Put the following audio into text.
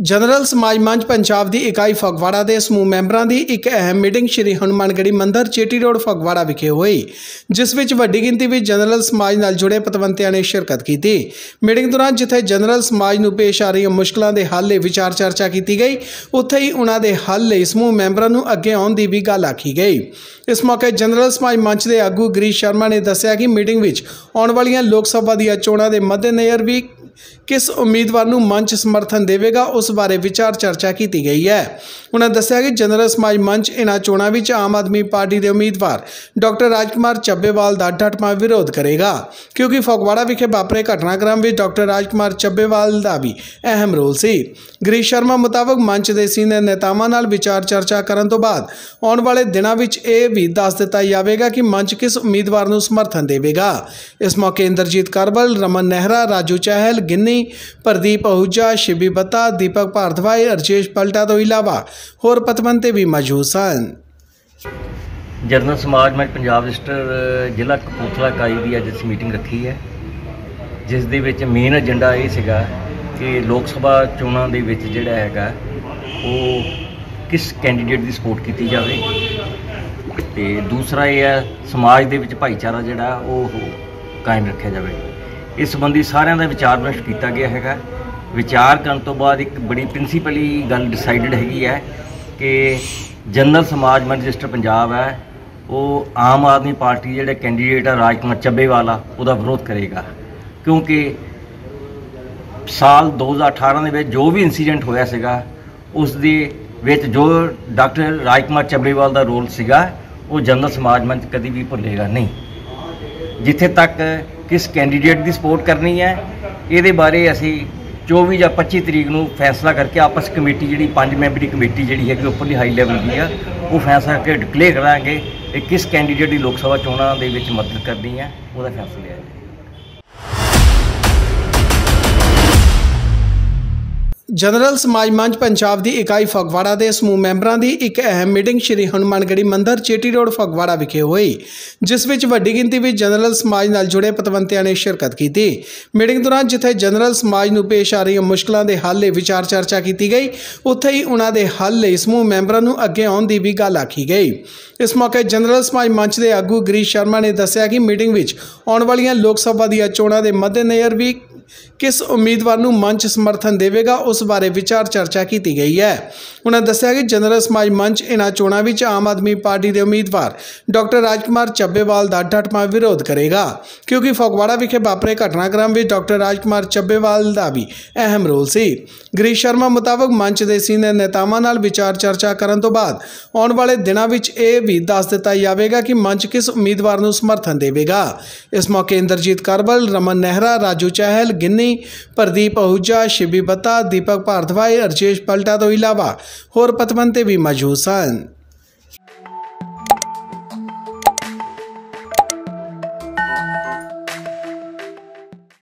General समाज मंच पंजाब की इकाई फगवाड़ा के समूह मैंबरों की एक अहम मीटिंग श्री हनुमानगढ़ी मंदिर चेटी रोड फगवाड़ा विखे हुई, जिस विच वड्डी गिनती में जनरल समाज नाल जुड़े पतवंतियों ने शिरकत की। मीटिंग दौरान जिथे जनरल समाज नूं पेश आ रही मुश्किलों के हल विचार चर्चा की गई, उत्थे ही उन्हां दे हल लई समूह मैंबरों नूं अगे आउण दी भी गल आखी गई। इस मौके जनरल समाज मंच के आगू गिरीश शर्मा ने दस्सिया कि मीटिंग विच आउण वालियां लोक सभा दी चोणां दे मद्देनज़र भी किस उम्मीदवार नूं मंच समर्थन देवेगा उस बारे विचार चर्चा की गई है। उन्होंने दस्सिया कि जनरल समाज मंच इन्हां चोणां विच आम आदमी पार्टी के उम्मीदवार डॉक्टर राजकुमार ਚੱਬੇਵਾਲ का डटवां विरोध करेगा, क्योंकि फगवाड़ा विखे वापरे घटनाक्रम में डॉक्टर राजकुमार ਚੱਬੇਵਾਲ का भी अहम रोल सी। गिरीश शर्मा मुताबिक मंच के सीनियर नेतावां नाल विचार चर्चा करन तो बाद आने वाले दिनों में यह भी दस दिता जाएगा कि मंच किस उम्मीदवार नूं समर्थन देवेगा। इस मौके इंद्रजीत करबल, रमन नेहरा, राजू चहल, गिन्नी, प्रदीप आहूजा, शिबी बत्ता, दीपक भारद्वाज, रजेश पलटा तो इलावा होर पतवंते भी मौजूद सन। जनरल समाज मंच पंजाब रजिस्टर जिला कपूरथला इकाई की अज मीटिंग रखी है, जिस दे विच मेन एजेंडा ये सीगा कि लोक सभा चोणां दे विच जिहड़ा हैगा वो किस कैंडीडेट की सपोर्ट की जाए, ते दूसरा ये है समाज दे विच भाईचारा जिहड़ा वो कायम रखा जाए। इस संबंधी सारिਆਂ ਦਾ विचार विमर्श किया गया है। विचार करने तो बाद एक बड़ी प्रिंसीपली गल डिसाइडेड हैगी है कि जनरल समाज मंच रजिस्टर पंजाब है वो आम आदमी पार्टी जिहड़े कैंडीडेट है राजकुमार ਚੱਬੇਵਾਲ उसका विरोध करेगा, क्योंकि साल 2018 में जो भी इंसीडेंट होया सीगा उस दे विच जो डॉक्टर राजकुमार ਚੱਬੇਵਾਲ का रोल सीगा वो जनरल समाज मंच कभी भी भुलेगा नहीं। जिथे तक किस कैंडीडेट की सपोर्ट करनी है ये बारे असी 24 या 25 तरीक को फैसला करके आपस कमेटी जी 5 मैंबरी कमेटी जी है उपरली हाई लैवल की है वो फैसला करके डिकलेयर करांगे कि किस कैंडीडेट की लोक सभा चोणां दे विच मदद करनी है, वो फैसला लिया जाए। जनरल समाज मंच पंजाब की इकाई फगवाड़ा के समूह मैंबरों की एक अहम मीटिंग श्री हनुमानगढ़ी मंदिर चेटी रोड फगवाड़ा विखे हुई, जिस विच वड्डी गिनती में जनरल समाज नाल जुड़े पतवंतियों ने शिरकत की। मीटिंग दौरान जिथे जनरल समाज नूं पेश आ रही मुश्किलों के हल विचार चर्चा की गई, उत्थे ही उन्हां दे हल लई समूह मैंबरों नूं अगे आउण दी भी गल आखी गई। इस मौके जनरल समाज मंच के आगू गिरीश शर्मा ने दस्सिया कि मीटिंग विच आउण वालियां लोक सभा दी चोणां दे मद्देनज़र भी किस उम्मीदवार नूं मंच समर्थन देवेगा उस बारे विचार चर्चा की गई है। उन्होंने दस्सिया कि जनरल समाज मंच इन्हां चोणां विच आम आदमी पार्टी के उम्मीदवार डॉक्टर राजकुमार ਚੱਬੇਵਾਲ का डटवां विरोध करेगा, क्योंकि फगवाड़ा विखे वापरे घटनाक्रम में डॉक्टर राजकुमार ਚੱਬੇਵਾਲ का भी अहम रोल सी। गिरीश शर्मा मुताबिक मंच के सीनियर नेतावां नाल विचार चर्चा करन तो बाद आने वाले दिनों में यह भी दस दिता जाएगा कि मंच किस उम्मीदवार नूं समर्थन देवेगा। इस मौके इंद्रजीत करबल, रमन नेहरा, राजू चहल, गिन्नी, प्रदीप आहूजा, शिबी बत्ता, दीपक भारद्वाज, रजेश पलटा तो इलावा होर पतवंते भी मौजूद सन।